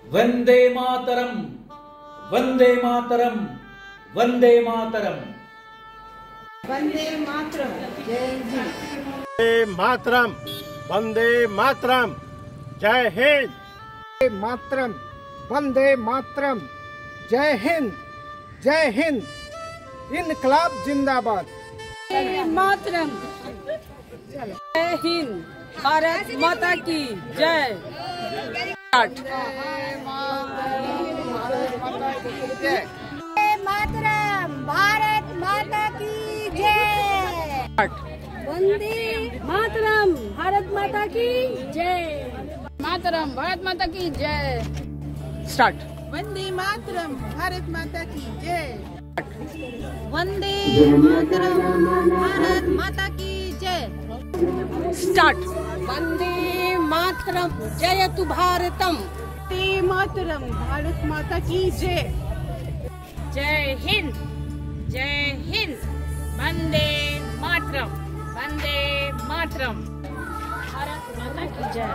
वंदे मातरम, वंदे मातरम, वंदे मातरम, वंदे मातरम। जय हिंद। वंदे मातरम, वंदे मातरम, जय हिंद। वंदे मातरम, वंदे मातरम, जय हिंद, जय हिंद। इनकलाब जिंदाबाद। वंदे मातरम। जय हिंद। भारत माता की जय। वंदे मातरम, भारत माता की जय। वंदे मातरम। भारत माता की जय। मातरम, भारत माता की जय। स्टार्ट। वंदे मातरम, भारत माता की जय। वंदे मातरम। भारत माता की जय। स्टार्ट। वंदे मातरम। जयतु भारतम। वंदे मातरम, भारत माता की जय। जय हिंद, जय हिंद। वंदे मातरम, वंदे मातरम। भारत माता की जय।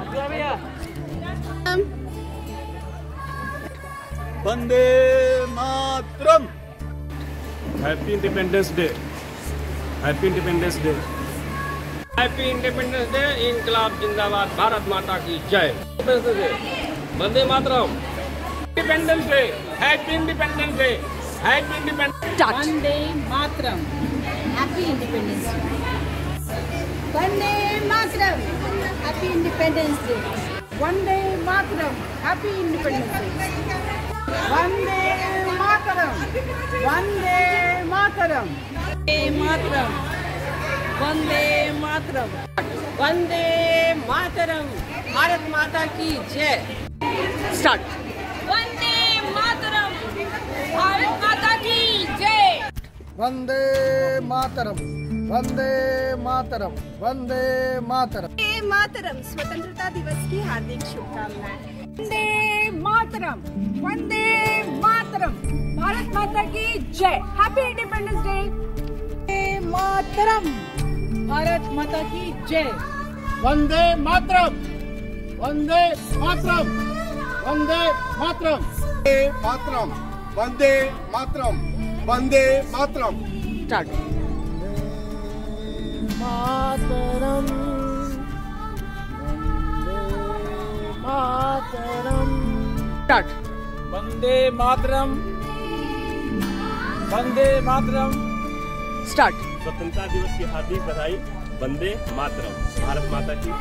वंदे मातरम। Happy independence day, happy independence day, happy independence day. इनकलाब जिंदाबाद। भारत माता की जय। वंदे मातरम। Independence day, happy independence day, happy independence. वंदे मातरम। Happy independence day. वंदे मातरम। Happy independence day. वंदे मातरम। Happy independence day. वंदे मातरम, वंदे मातरम, वंदे मातरम। वंदे मातरम। वंदे मातरम। भारत माता की जय। स्टार्ट। वंदे मातरम, भारत माता की जय। वंदे मातरम, वंदे मातरम, वंदे मातरम। वंदे मातरम। स्वतंत्रता दिवस की हार्दिक शुभकामनाएं। वंदे मातरम। वंदे मातरम। भारत माता की जय। Happy independence day. वंदे मातरम। भारत माता की जय। वंदे मातरम, वंदे मातरम, वंदे मातरम, वंदे मातरम, वंदे मातरम, वंदे मातरम। स्टार्ट। मातरम, मातरम। स्टार्ट। वंदे मातरम, वंदे मातरम। स्टार्ट। स्वतंत्रता दिवस की हार्दिक बधाई। वंदे मातरम, भारत माता की जय।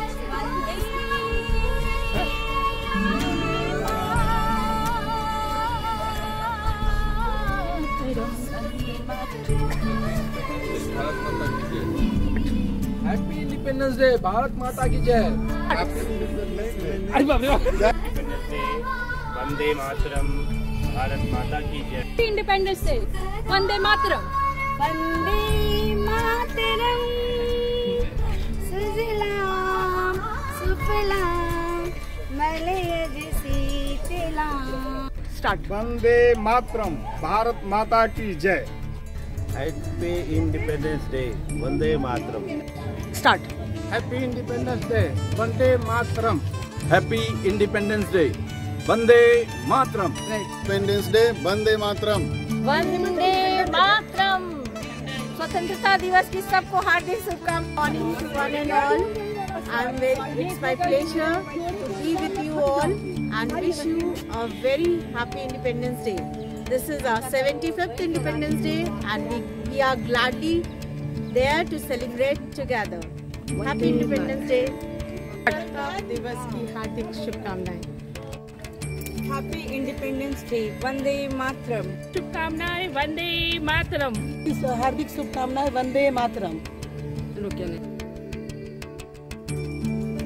हैप्पी इंडिपेंडेंस डे, भारत माता की जय। वंदे मातरम, भारत माता की जय। Independence day. वंदे मातरम, वंदे मातरम। सुजलाम सुफलाम मलयज शीतलाम। स्टार्ट। वंदे मातरम, भारत माता की जय। Happy independence day. वंदे मातरम। स्टार्ट। हैप्पी इंडिपेंडेंस डे, वंदे मातरम। हैप्पी इंडिपेंडेंस डे, वंदे मातरम। इंडिपेंडेंस डे, वंदे मातरम। वंदे मातरम। स्वतंत्रता दिवस की सबको हार्दिक शुभकामनाएं। One and all, it's my pleasure to be with you all and wish you a very happy Independence Day. This is our 75th Independence Day and we are gladly there to celebrate together. Happy Independence Day. दिवस की हार्दिक शुभकामनाएं। Happy independence day. वंदे मातरम। शुभकामनाएं। वंदे मातरम। हार्दिक शुभकामनाएं। वंदे मातरम।